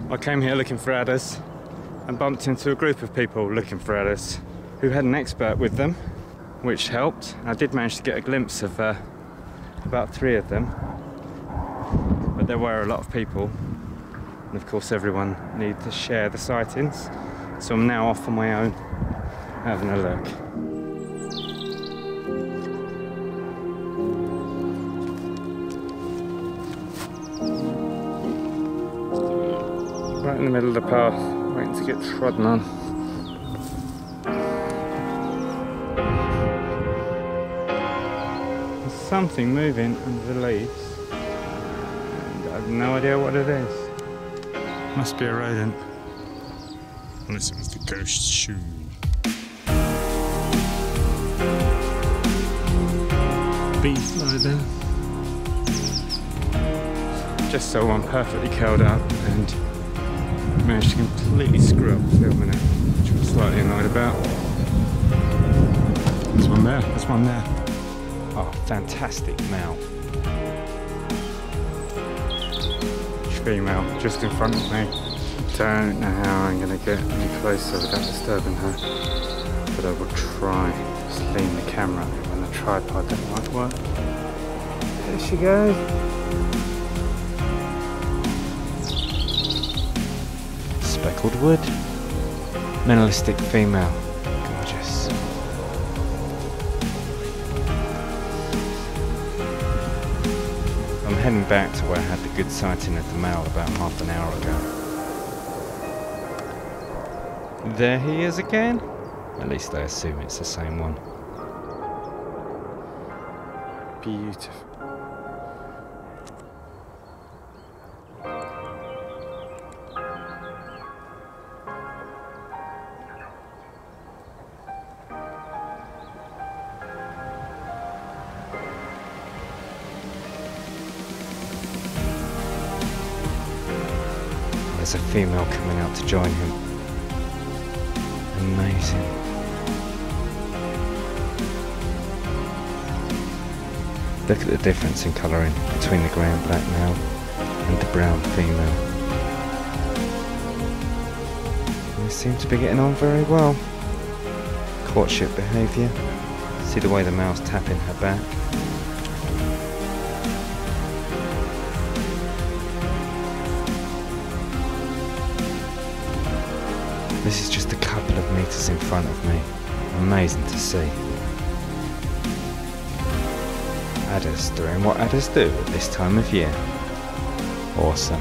I came here looking for adders and bumped into a group of people looking for adders who had an expert with them, which helped. I did manage to get a glimpse of about 3 of them, but there were a lot of people, and of course everyone needed to share the sightings, so I'm now off on my own having a look. Right in the middle of the path, waiting to get trodden on. There's something moving under the leaves, and I have no idea what it is. Must be a rodent. Unless it was the ghost shoe. Bee fly there. Just saw one perfectly curled up and managed to completely screw up filming it, which I'm slightly annoyed about. There's one there, there's one there. Oh, fantastic male. Female, just in front of me. Don't know how I'm going to get any closer without disturbing her, but I will try. Just lean the camera on the tripod, that might work. There she goes. Speckled wood, mineralistic female, gorgeous. I'm heading back to where I had the good sighting of the male about half an hour ago. There he is again. At least I assume it's the same one. Beautiful. There's a female coming out to join him. Amazing. Look at the difference in colouring between the grey and black male and the brown female. They seem to be getting on very well. Courtship behaviour. See the way the male's tapping her back. This is just a couple of metres in front of me. Amazing to see. Adders doing what adders do at this time of year. Awesome.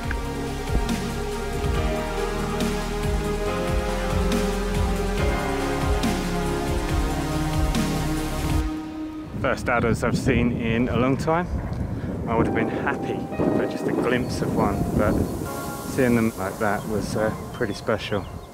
First adders I've seen in a long time. I would have been happy for just a glimpse of one, but seeing them like that was pretty special.